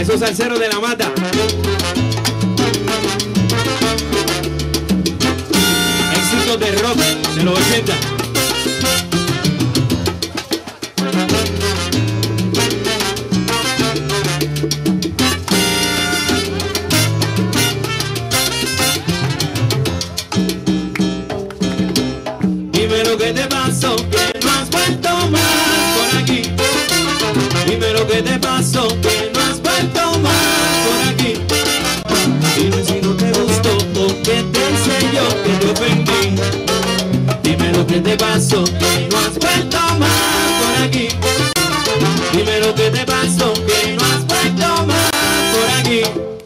esos salseros de la mata. Éxitos de rock de los 80. Dime lo que te pasó, que no has vuelto más por aquí. Dime lo que te pasó, que no has vuelto más por aquí. Dime si no te gustó o que te hice yo que te ofendí. Dime lo que te pasó, que no has vuelto más por aquí. Dime lo que te pasó, que no has vuelto más por aquí.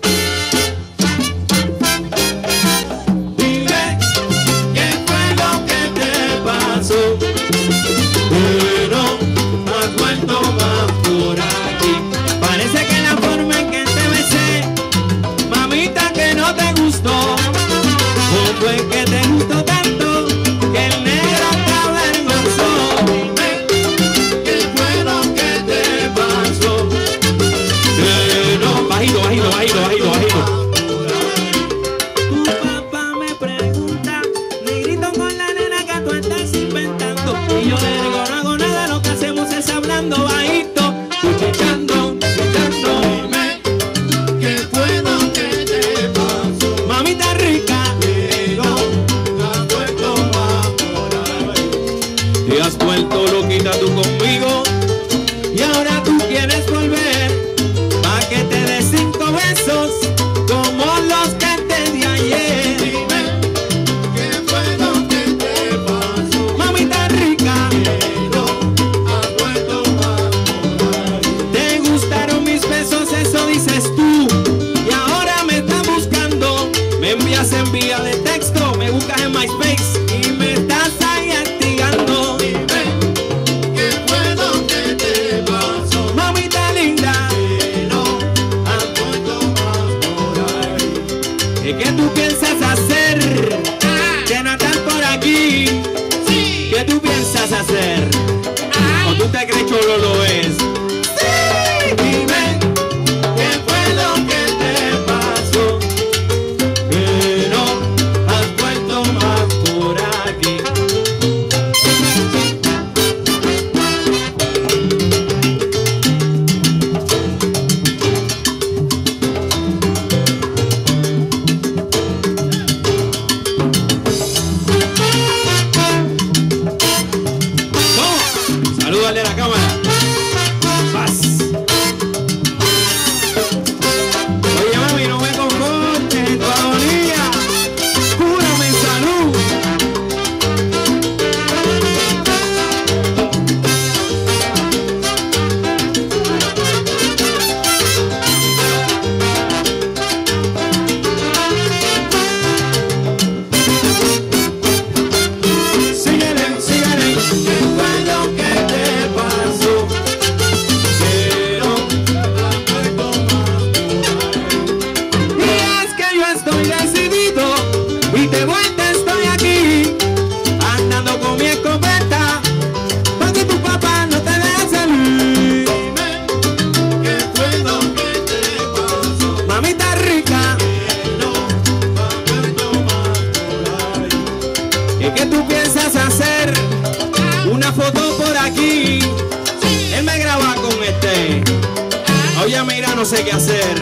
Dime qué fue lo que te pasó, que no has vuelto más por aquí. Parece que la forma en que te besé, mamita, que no te gustó. ¿O fue que te gustó tanto que el negro te avergonzó? Dime qué fue lo que te pasó, que no. Bajito, bajito, bajito, bajito, bajito. Tu papá me pregunta, negrito, con la nena que tú estás inventando. Y yo le digo, no hago nada, lo que hacemos es hablando bajito, chichando, chichando. Dime qué fue lo que te pasó, mamita rica. Te has vuelto loquita tú conmigo y ahora tú quieres volver pa' que te dé 5 besos como los que te di ayer. Dime qué fue lo que te pasó, mamita rica. No has vuelto más por ahí. Te gustaron mis besos, eso dices tú, y ahora me estás buscando. Me envías en vía de texto, me buscas en MySpace y me estás ahí activando. Dime qué fue lo que te pasó, mamita linda. Que no has vuelto más por ahí. ¿Qué tú piensas hacer? Que no estás por aquí. Sí. ¿Qué tú piensas hacer? ¿O tú te crees cholo lo es? Sí. Dime qué fue lo que te pasó, que no has vuelto más por aquí. ¿Cómo? Salúdale a la cámara. Paz. Oye, mami, no me confortes todavía. Cúrame en salud. Síguele, síguele. ¿Qué fue lo que te pasó? Que no has vuelto más por ahí. Y es que yo estoy decidido y de vuelta estoy aquí, andando con mi escopeta para que tu papá no te deje salir. Dime qué fue lo que te pasó, mamita rica. Que no has vuelto más por ahí. ¿Qué tú piensas hacer? Una foto por aquí. Él me graba con este. Oye, mira, no sé qué hacer.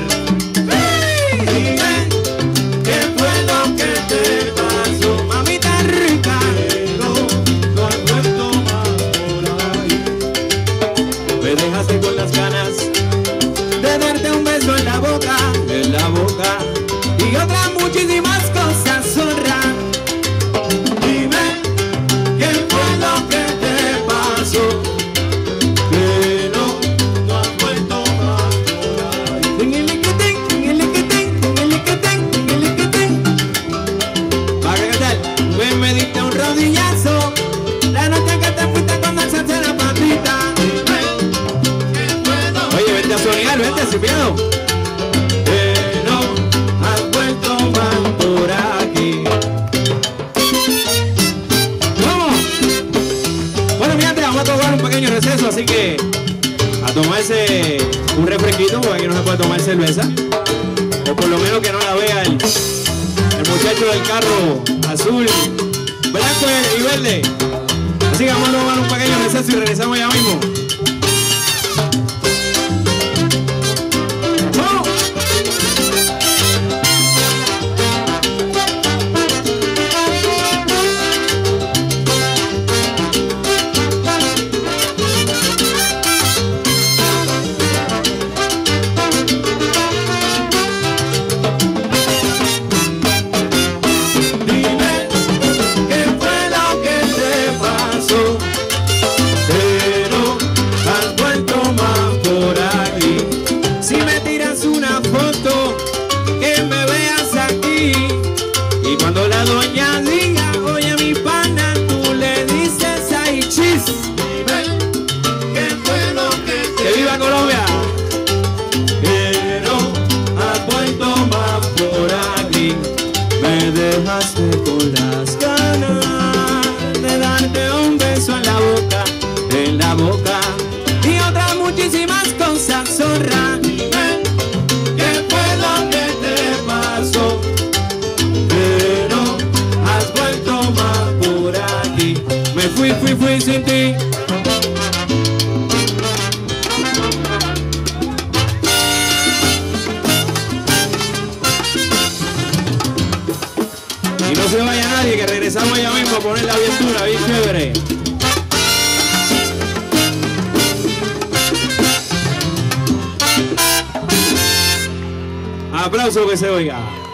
Dime qué fue lo que te pasó, mamita rica. Que no has vuelto más por ahí. Me dejaste con las ganas de darte un beso en la boca, y otras muchísimas cosas, zorra. Dime qué fue lo que te pasó, que no has vuelto más por ahí. ¿Para qué tal? Pues me diste un rodillazo la noche que te fuiste con el salsa de la patita. Oye, vente a soñar, vente sin miedo. Que no has vuelto más por aquí. ¿Cómo? Bueno, mi gente, vamos a tomar un pequeño receso, así que tomarse un refresquito, porque aquí no se puede tomar cerveza. O por lo menos que no la vea el muchacho del carro azul, blanco y verde. Así que vamos a tomar un pequeño receso y regresamos ya mismo. Cuando la doña diga, oye mi pana, tú le dices ay chis. Dime, ¿qué fue lo que viva Colombia! Pero has vuelto más por aquí. Me dejaste con las ganas de darte un beso en la boca y otras muchísimas cosas, zorra. Dime, ¿qué fue lo que te pasó? Fui sin ti. Y no se vaya nadie, que regresamos ya mismo a poner la aventura bien chévere. Aplauso que se oiga.